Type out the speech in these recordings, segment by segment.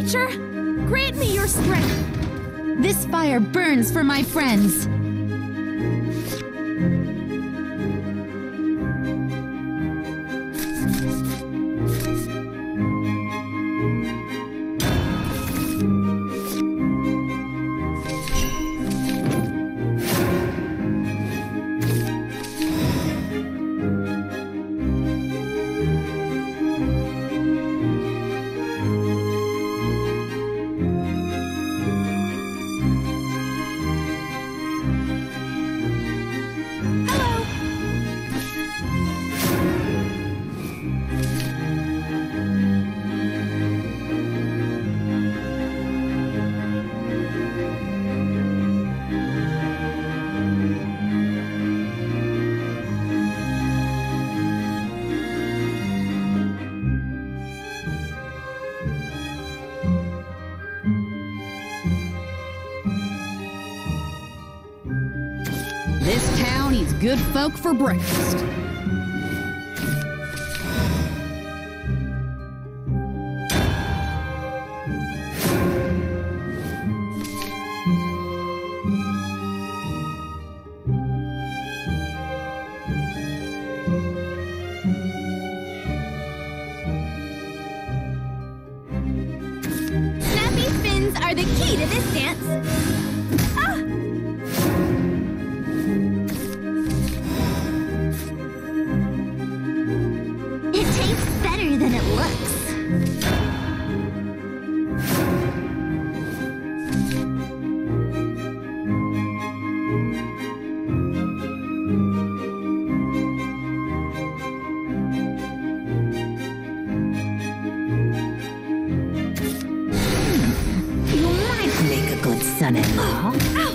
nature, grant me your strength. This fire burns for my friends. This town eats good folk for breakfast. Snappy fins are the key to this dance. Ah! It tastes better than it looks. You might make a good son-in-law.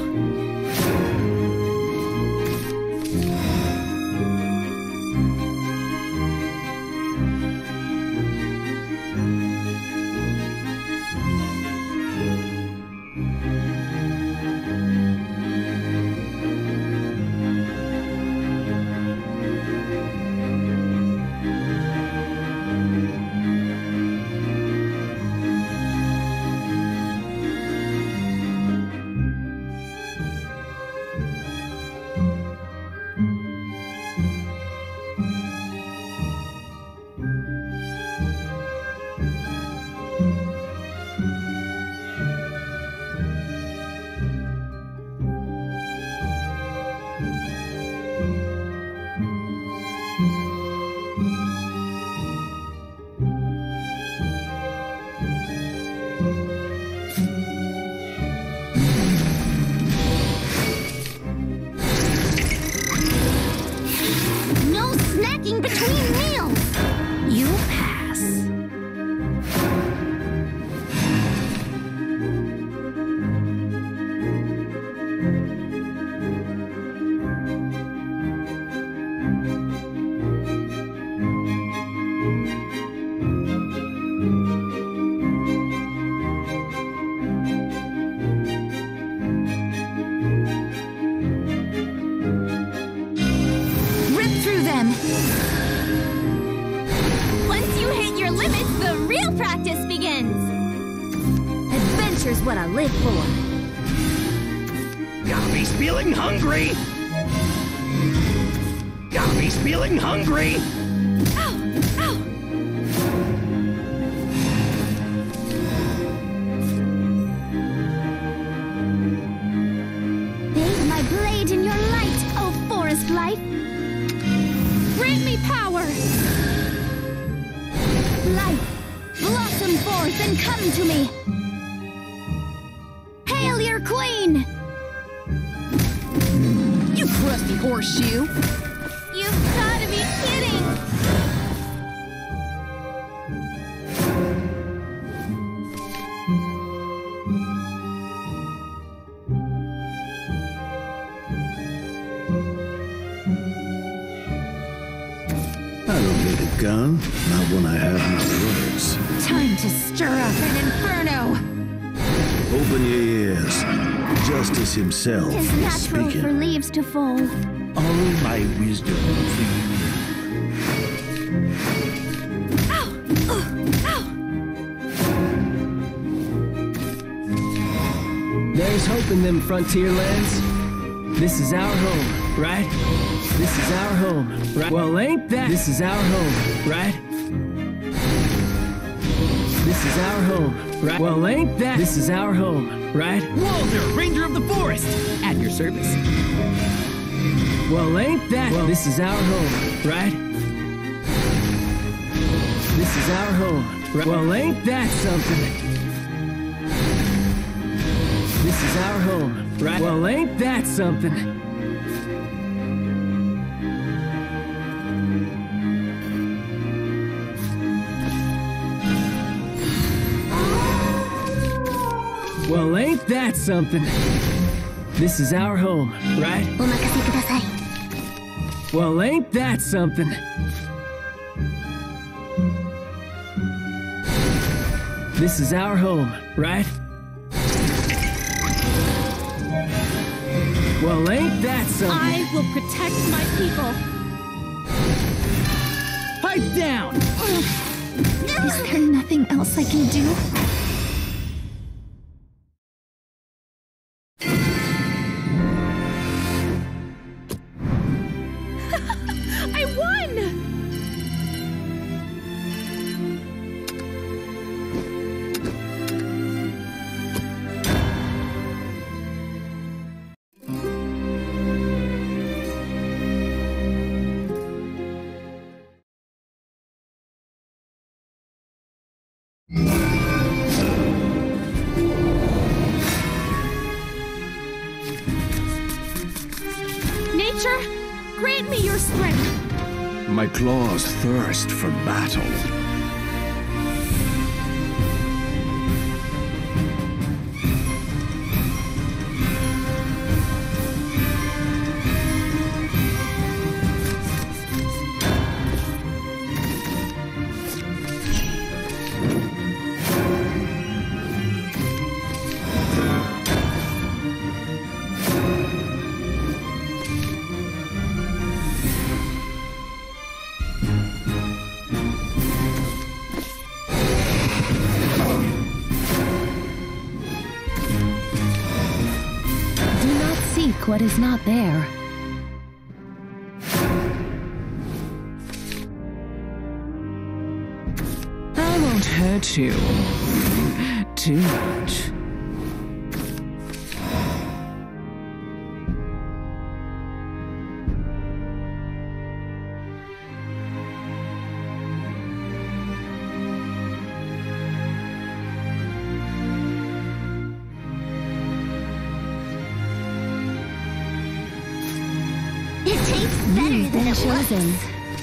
No snacking between meals. You pass. Rip through them. Once you hit your limits, the real practice begins. Adventure's what I live for. Got me feeling hungry! Got me feeling hungry! Ow! Ow! Bathe my blade in your light, oh forest life. Grant me power. Life, blossom forth and come to me. Hail your queen! You crusty horseshoe! You've gotta be kidding! I don't need a gun, not when I have my words. Time to stir up an inferno. Open your ears. Justice himself It's is natural speaking. for leaves to fall. All my wisdom for you. Ow! Ow! There's hope in them frontier lands. This is our home, right? This is our home, right? Well, ain't that? This is our home, right? This is our home, right? Well, ain't that? This is our home, right? Walter, Ranger of the Forest! At your service. Well, ain't that? Well, this is our home, right? This is our home, right? Well, ain't that something? This is our home, right? Well, ain't that something? Well, ain't that something? This is our home, right? Well, ain't that something? This is our home, right? Well, ain't that something? I will protect my people. Pipe down! Is there nothing else I can do? I won! Nature, grant me your strength. My claws thirst for battle. What is not there? I won't hurt you too much. It tastes better than it chosen.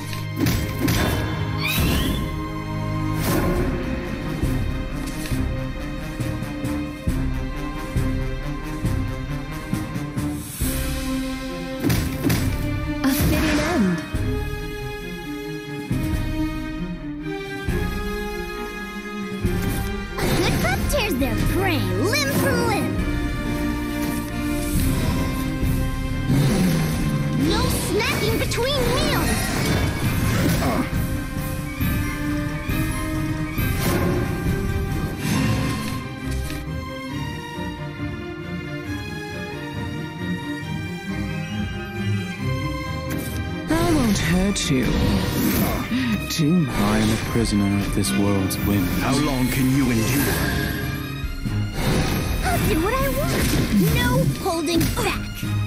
A fitting end. A good pup tears their prey limb from limb. No snacking between meals! I won't hurt you too much. I am a prisoner of this world's whim. How long can you endure? I'll do what I want! No holding back!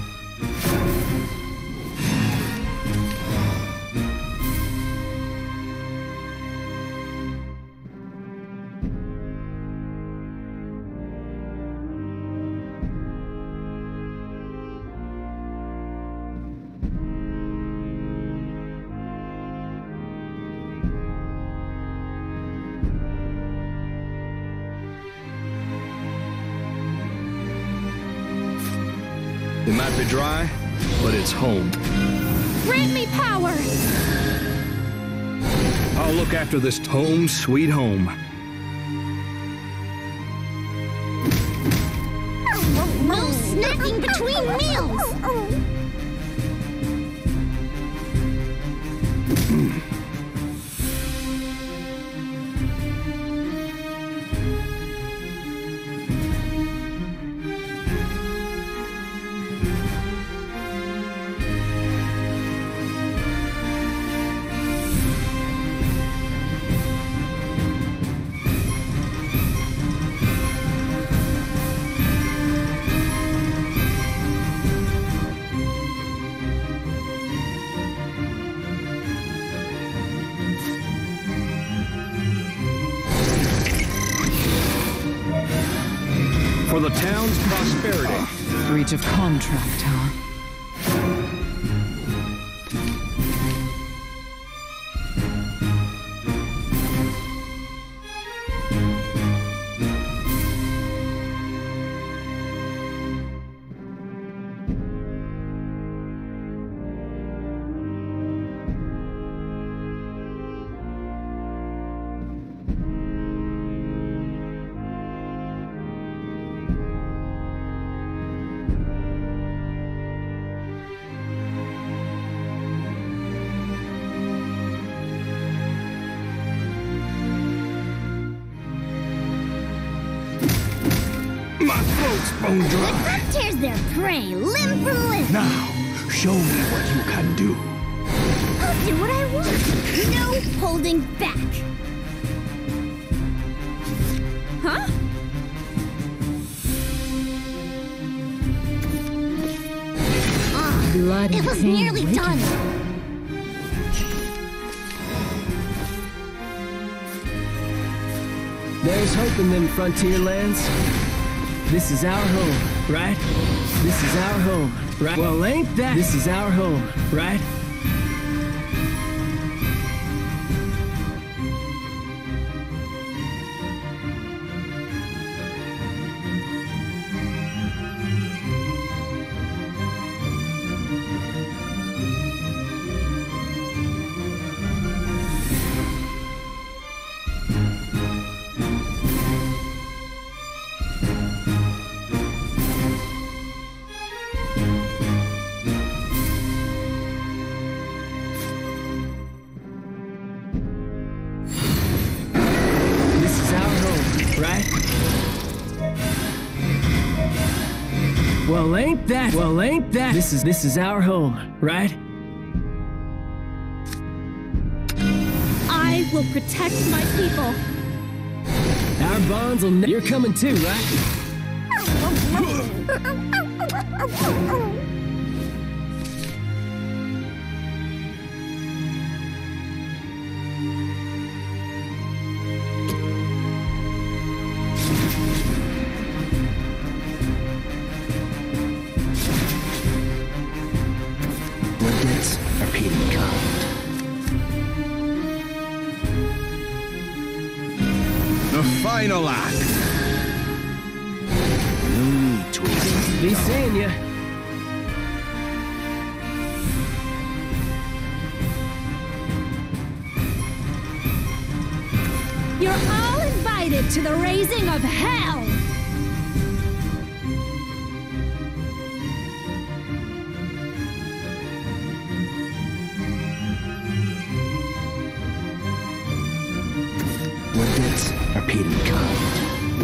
It might be dry, but it's home. Grant me power! I'll look after this home, sweet home. No snacking between meals! For the town's prosperity. Breach of contract, huh? My throat's bone The dry. grub tears their prey limb from limb. Now, show me what you can do. I'll do what I want. No holding back. Huh? Blood It was nearly done. There's hope in them frontier lands. This is our home, right? This is our home, right? Well, ain't that? This is our home, right? Well, ain't that? Well, ain't that? This is our home, right? I will protect my people. Our bonds will. You're coming too, right? Limits are Peter kind. The final act. No need to evade. Be seeing ya. You're all invited to the raising of hell. Limits are Peter kind.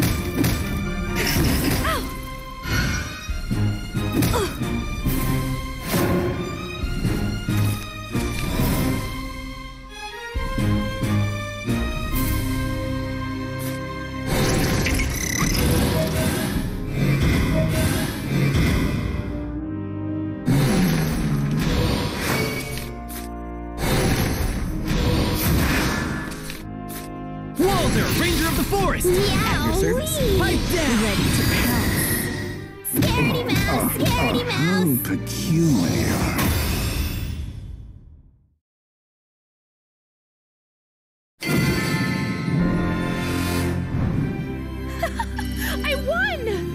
Walter, Ranger of the Forest! At your service. Pipe down! Ready to pounce. Scaredy mouse, scaredy mouse. Peculiar. I won!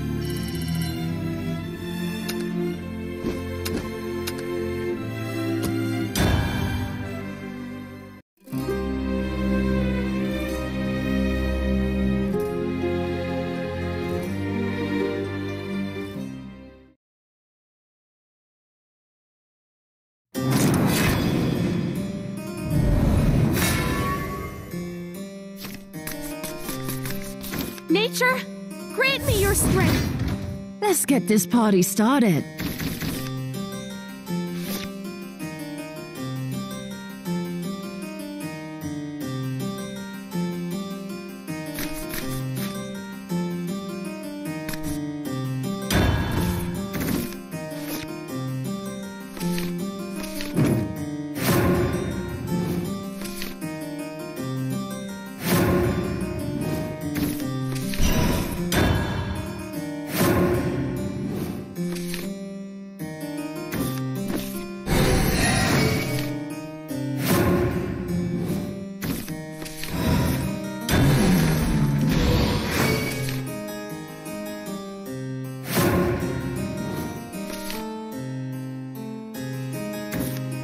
Nature, grant me your strength. Let's get this party started.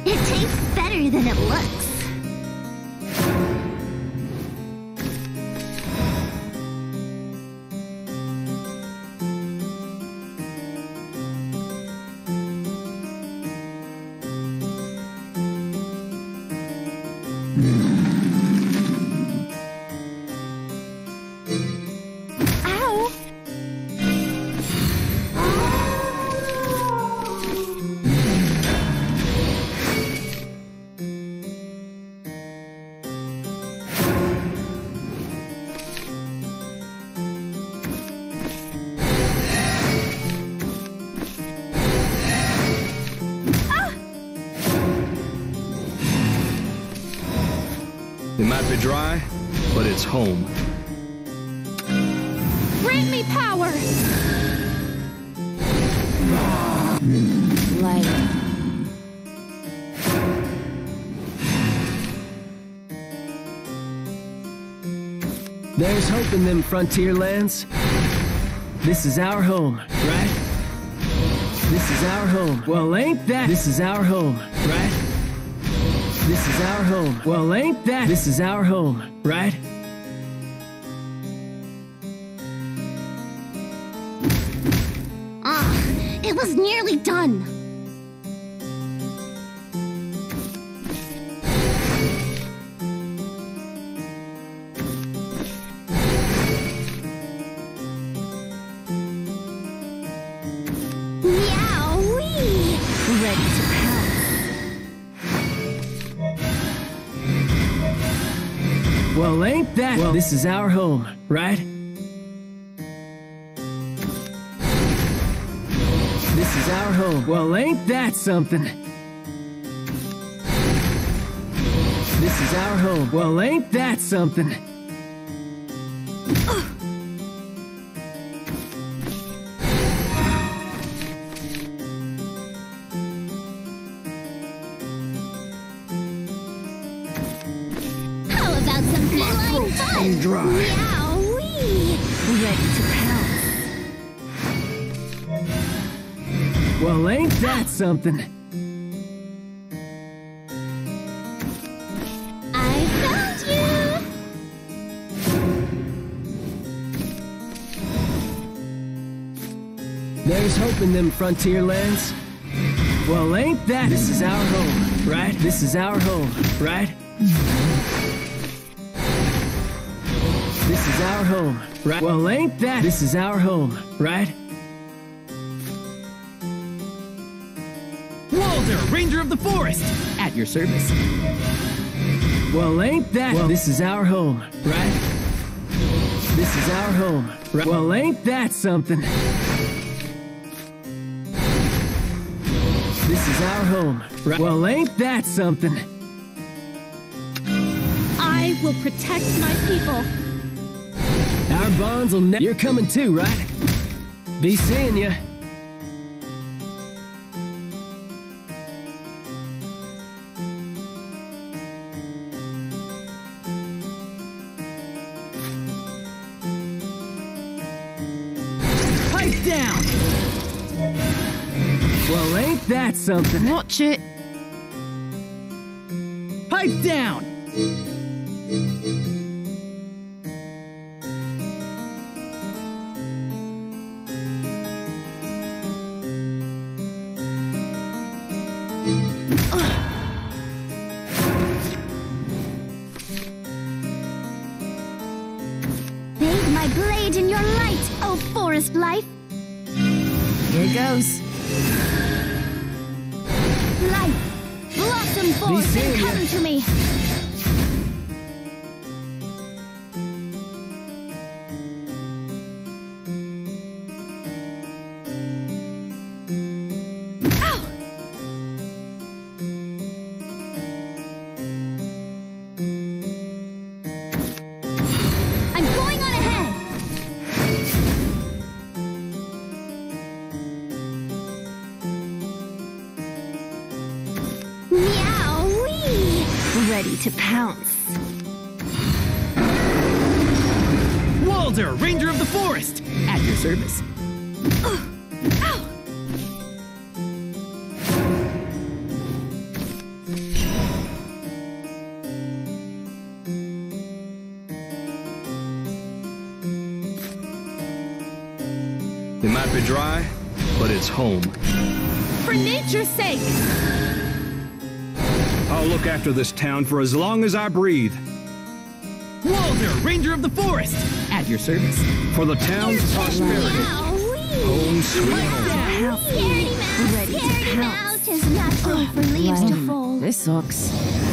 It tastes better than it looks. It might be dry, but it's home. Grant me power! Light. There's hope in them frontier lands. This is our home, right? This is our home. Well, ain't that? This is our home, right? This is our home. Well, ain't that? This is our home, right? It was nearly done. Meow-wee! Ready to pounce. Well, ain't that? Well, this is our home, right? This is our home. Well, ain't that something? This is our home. Well, ain't that something? How about some flying fun? Dry. Meow-wee! Ready to pounce. Well, ain't that something? I found you! There's hope in them frontier lands. Well, ain't that? This is our home, right? This is our home, right? This is our home, right? Well, ain't that? This is our home, right? Walter, Ranger of the Forest! At your service. Well, ain't that? Well, this is our home, right? This is our home, right? Well, ain't that something? This is our home, right? Well, ain't that something? I will protect my people. Our bonds will never. You're coming too, right? Be seeing ya. Pipe down! Well, ain't that something? Watch it. Pipe down! Bathe my blade in your light, oh forest life. Here goes. Life, blossom forth and come to me. Ow! I'm going on ahead. Meow-wee! Ready to pounce. Walter, Ranger of the Forest! At your service. Ow! It might be dry, but it's home. For nature's sake! I'll look after this town for as long as I breathe. Walter, Ranger of the Forest, at your service. For the town's prosperity. Home sweet home. Scaredy Mouse is natural for leaves to fall. This sucks.